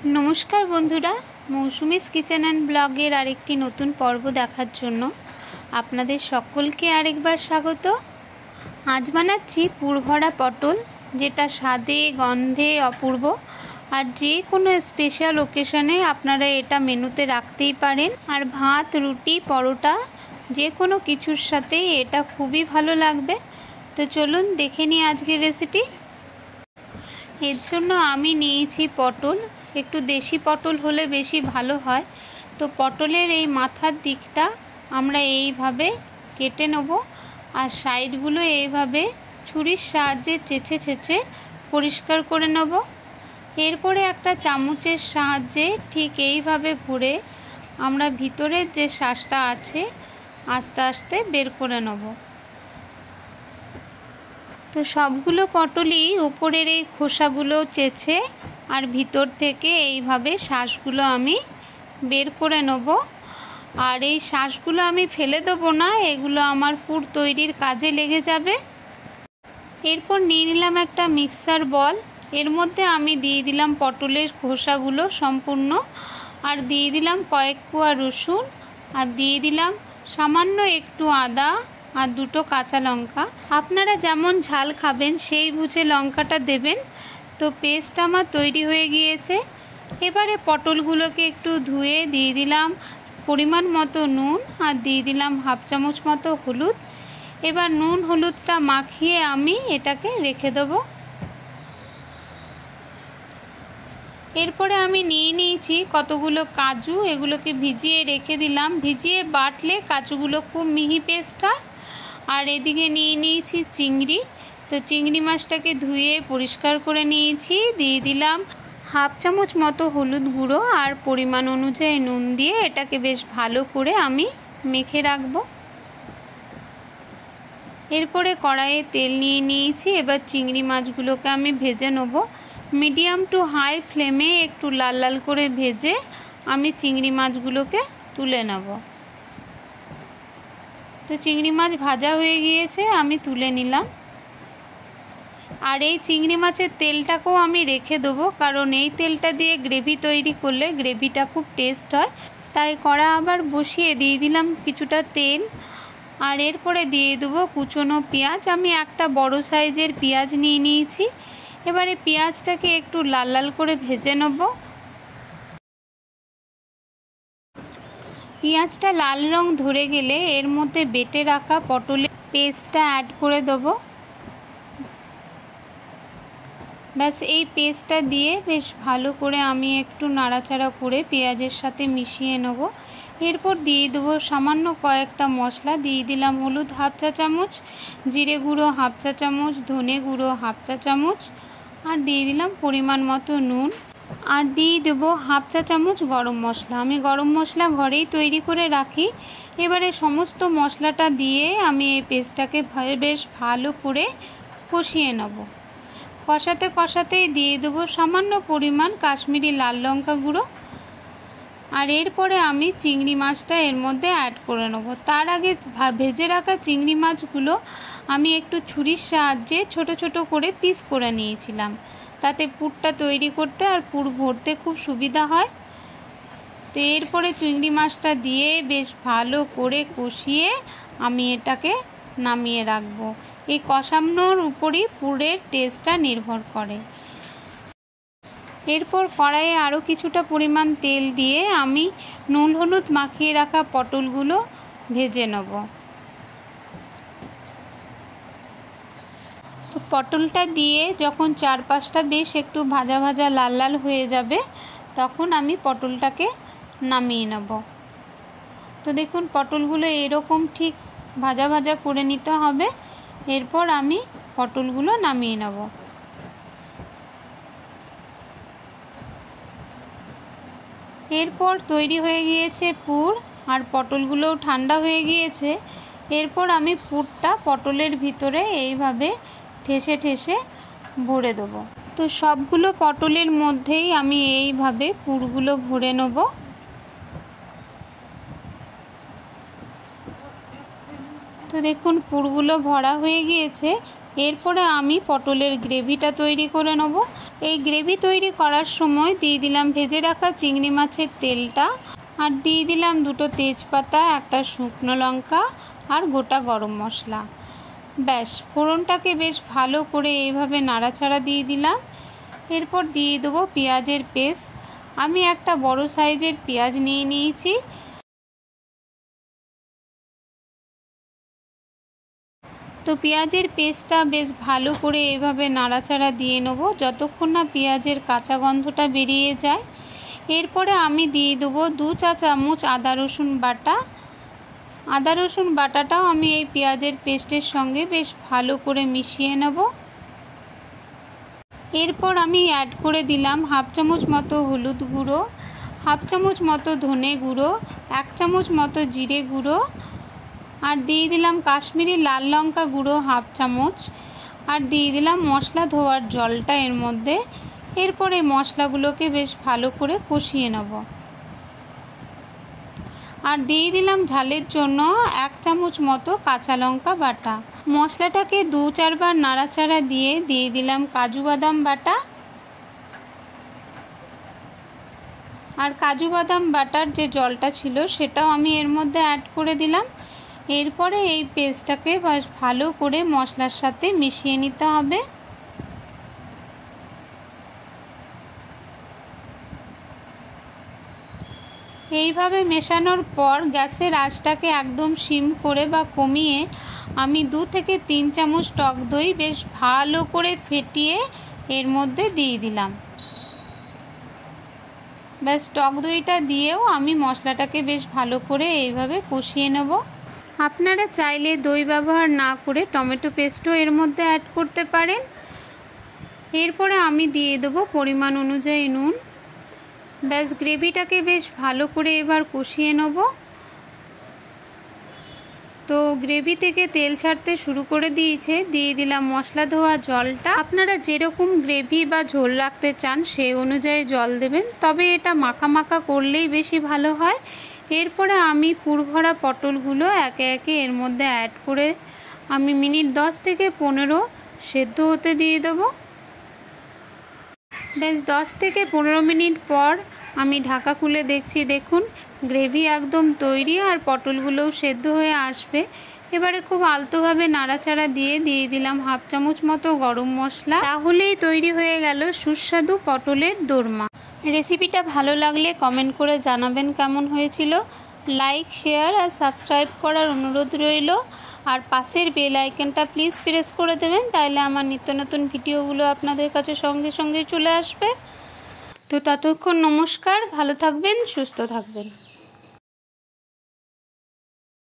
নমস্কার বন্ধুরা, Mousumi's kitchen and ব্লগের আরেকটি নতুন পর্ব দেখার জন্য আপনাদের সকলকে আরেকবার স্বাগত। আজ বানাচ্ছি পুরভরা পটল, যেটা স্বাদে গন্ধে অপূর্ব। আর যে কোনো স্পেশাল ওকেশনে আপনারা এটা মেনুতে রাখতেই পারেন। আর ভাত, রুটি, পরোটা যে কোনো কিছুর সাথেই এটা খুবই ভালো লাগবে। তো চলুন দেখে নিই আজকের রেসিপি। এর জন্য আমি নিয়েছি পটল। একটু দেশি পটল হলে বেশি ভালো হয়। তো পটলের এই মাথার দিকটা আমরা এইভাবে কেটে নেব, আর সাইডগুলো এইভাবে ছুরির সাহায্যে চেঁচে পরিষ্কার করে নেব। এরপরে একটা চামচের সাহায্যে ঠিক এইভাবে ভরে আমরা ভিতরের যে শাঁসটা আছে আস্তে আস্তে বের করে নেব। তো সবগুলো পটলই উপরের এই খোসাগুলো চেঁচে আর ভিতর থেকে এইভাবে শাঁসগুলো আমি বের করে নেব। আর এই শাঁসগুলো আমি ফেলে দেবো না, এগুলো আমার পুর তৈরির কাজে লেগে যাবে। এরপর নিয়ে নিলাম একটা মিক্সার বল। এর মধ্যে আমি দিয়ে দিলাম পটলের খোসাগুলো সম্পূর্ণ, আর দিয়ে দিলাম কয়েক কোয়া রসুন, আর দিয়ে দিলাম সামান্য একটু আদা আর দুটো কাঁচা লঙ্কা। আপনারা যেমন ঝাল খাবেন সেই বুঝে লঙ্কাটা দেবেন। তো পেস্ট আমার তৈরি হয়ে গিয়েছে। এবারে পটলগুলোকে একটু ধুয়ে দিয়ে দিলাম পরিমাণ মতো নুন, আর দিয়ে দিলাম হাফ চামচ মতো হলুদ। এবার নুন হলুদটা মাখিয়ে আমি এটাকে রেখে দেবো। এরপরে আমি নিয়ে নিয়েছি কতগুলো কাজু, এগুলোকে ভিজিয়ে রেখে দিলাম। ভিজিয়ে বাটলে কাজুগুলো খুব মিহি পেস্ট হয়। আর এদিকে নিয়ে নিয়েছি চিংড়ি। তো চিংড়ি মাছটাকে ধুয়ে পরিষ্কার করে নিয়েছি। দিয়ে দিলাম হাফ চামচ মতো হলুদ গুঁড়ো আর পরিমাণ অনুযায়ী নুন দিয়ে এটাকে বেশ ভালো করে আমি মেখে রাখবো। এরপরে কড়াইয়ে তেল নিয়ে নিয়েছি। এবার চিংড়ি মাছগুলোকে আমি ভেজে নেব। মিডিয়াম টু হাই ফ্লেমে একটু লাল লাল করে ভেজে আমি চিংড়ি মাছগুলোকে তুলে নেব। তো চিংড়ি মাছ ভাজা হয়ে গিয়েছে, আমি তুলে নিলাম। আর এই চিংড়ি মাছের তেলটাকেও আমি রেখে দেবো, কারণ এই তেলটা দিয়ে গ্রেভি তৈরি করলে গ্রেভিটা খুব টেস্ট হয়। তাই কড়া আবার বসিয়ে দিয়ে দিলাম কিছুটা তেল। আর এরপরে দিয়ে দেবো কুচনো পেঁয়াজ। আমি একটা বড় সাইজের পেঁয়াজ নিয়ে নিয়েছি। এবারে পেঁয়াজটাকে একটু লাল লাল করে ভেজে নেব। পেঁয়াজটা লাল রং ধরে গেলে এর মধ্যে বেটে রাখা পটলের পেস্টটা অ্যাড করে দেবো। ব্যাস এই পেস্টটা দিয়ে বেশ ভালো করে আমি একটু নাড়াচাড়া করে পেঁয়াজের সাথে মিশিয়ে নেব। এরপর দিয়ে দেবো সামান্য কয়েকটা মশলা। দিয়ে দিলাম হলুদ হাফ চা চামচ, জিরে গুঁড়ো হাফ চা চামচ, ধনে গুঁড়ো হাফ চা চামচ, আর দিয়ে দিলাম পরিমাণ মতো নুন, আর দিয়ে দেবো হাফ চা চামচ গরম মশলা। আমি গরম মশলা ঘরেই তৈরি করে রাখি। এবারে সমস্ত মশলাটা দিয়ে আমি এই পেস্টটাকে বেশ ভালো করে কষিয়ে নেব। কষাতে কষাতেই দিয়ে দেবো সামান্য পরিমাণ কাশ্মীরি লাল লঙ্কা গুঁড়ো। আর এরপরে আমি চিংড়ি মাছটা এর মধ্যে অ্যাড করে নেব। তার আগে ভেজে রাখা চিংড়ি মাছগুলো আমি একটু ছুরির সাহায্যে ছোট ছোট করে পিস করে নিয়েছিলাম, তাতে পুরটা তৈরি করতে আর পুর ভরতে খুব সুবিধা হয়। তো এরপরে চিংড়ি মাছটা দিয়ে বেশ ভালো করে কষিয়ে আমি এটাকে নামিয়ে রাখবো। এই কষানোর উপরই পুরের টেস্টটা নির্ভর করে। এরপর কড়াইয়ে আরও কিছুটা পরিমাণ তেল দিয়ে আমি নুন হলুদ মাখিয়ে রাখা পটলগুলো ভেজে নেব। তো পটলটা দিয়ে যখন চারপাশটা বেশ একটু ভাজা ভাজা লাল লাল হয়ে যাবে, তখন আমি পটলটাকে নামিয়ে নেব। তো দেখুন পটলগুলো এরকম ঠিক ভাজা ভাজা করে নিতে হবে। এরপর আমি পটলগুলো নামিয়ে নেব। এরপর তৈরি হয়ে গিয়েছে পুর, আর পটলগুলোও ঠান্ডা হয়ে গিয়েছে। এরপর আমি পুরটা পটলের ভিতরে এইভাবে ঠেসে ঠেসে ভরে দেবো। তো সবগুলো পটলের মধ্যেই আমি এইভাবে পুরগুলো ভরে নেব। তো দেখুন পুরগুলো ভরা হয়ে গিয়েছে। এরপরে আমি পটলের গ্রেভিটা তৈরি করে নেব। এই গ্রেভি তৈরি করার সময় দিয়ে দিলাম ভেজে রাখা চিংড়ি মাছের তেলটা, আর দিয়ে দিলাম 2টো তেজপাতা, একটা শুকনো লঙ্কা আর গোটা গরম মশলা। ব্যাস, ফোড়নটাকে বেশ ভালো করে এইভাবে নাড়াচাড়া দিয়ে দিলাম। এরপর দিয়ে দেবো পেঁয়াজের পেস্ট। আমি একটা বড় সাইজের পেঁয়াজ নিয়ে নিয়েছি। তো পেঁয়াজের পেস্টটা বেশ ভালো করে এভাবে নাড়াচাড়া দিয়ে নেব যতক্ষণ না পেঁয়াজের কাঁচা গন্ধটা বেরিয়ে যায়। এরপরে আমি দিয়ে দেবো 2 চা চামচ আদা রসুন বাটা। আদা রসুন বাটাটাও আমি এই পেঁয়াজের পেস্টের সঙ্গে বেশ ভালো করে মিশিয়ে নেব। এরপর আমি অ্যাড করে দিলাম 1/2 চামচ মতো হলুদ গুঁড়ো, 1/2 চামচ মতো ধনে গুঁড়ো, 1 চামচ মতো জিরে গুঁড়ো, আর দিয়ে দিলাম কাশ্মীরি লাল লঙ্কা গুঁড়ো 1/2 চামচ, আর দিয়ে দিলাম মশলা ধোয়ার জলটা এর মধ্যে। এরপর এই মশলাগুলোকে বেশ ভালো করে কষিয়ে নেব। আর দিয়ে দিলাম ঝালের জন্য 1 চামচ মতো কাঁচা লঙ্কা বাটা। মশলাটাকে 2-4 বার নাড়াচাড়া দিয়ে দিলাম কাজু বাদাম বাটা। আর কাজু বাদাম বাটার যে জলটা ছিল সেটাও আমি এর মধ্যে অ্যাড করে দিলাম। এরপরে এই পেস্টটাকে বেশ ভালো করে মশলার সাথে মিশিয়ে নিতে হবে। এইভাবে মেশানোর পর গ্যাসের আঁচটাকে একদম সিম করে বা কমিয়ে আমি 2 থেকে 3 চামচ টক দই বেশ ভালো করে ফেটিয়ে এর মধ্যে দিয়ে দিলাম। ব্যাস, টক দইটা দিয়েও আমি মশলাটাকে বেশ ভালো করে এইভাবে কষিয়ে নেব। আপনারা চাইলে দই ব্যবহার না করে টমেটো পেস্টও এর মধ্যে অ্যাড করতে পারেন। এরপরে আমি দিয়ে দেবো পরিমাণ অনুযায়ী নুন। ব্যাস, গ্রেভিটাকে বেশ ভালো করে এবার কষিয়ে নেব। তো গ্রেভি থেকে তেল ছাড়তে শুরু করে দিয়েছে। দিয়ে দিলাম মশলা ধোয়া জলটা। আপনারা যেরকম গ্রেভি বা ঝোল রাখতে চান সেই অনুযায়ী জল দেবেন, তবে এটা মাখা মাখা করলেই বেশি ভালো হয়। এরপরে আমি পুরভরা পটলগুলো একে একে এর মধ্যে অ্যাড করে আমি মিনিট 10 থেকে 15 সেদ্ধ হতে দিয়ে দেবো। বেশ 10 থেকে 15 মিনিট পর আমি ঢাকা খুলে দেখছি, দেখুন গ্রেভি একদম তৈরি আর পটলগুলোও সেদ্ধ হয়ে আসবে। এবারে খুব আলতোভাবে নাড়াচাড়া দিয়ে দিলাম 1/2 চামচ মতো গরম মশলা। তাহলেই তৈরি হয়ে গেল সুস্বাদু পটলের দোরমা। রেসিপিটা ভালো লাগলে কমেন্ট করে জানাবেন কেমন হয়েছিল। লাইক, শেয়ার আর সাবস্ক্রাইব করার অনুরোধ রইল। আর পাশের বেল আইকনটা প্লিজ প্রেস করে দেবেন, তাহলে আমার নিত্য নতুন ভিডিওগুলো আপনাদের কাছে সঙ্গে সঙ্গে চলে আসবে। তো ততক্ষণ নমস্কার, ভালো থাকবেন, সুস্থ থাকবেন।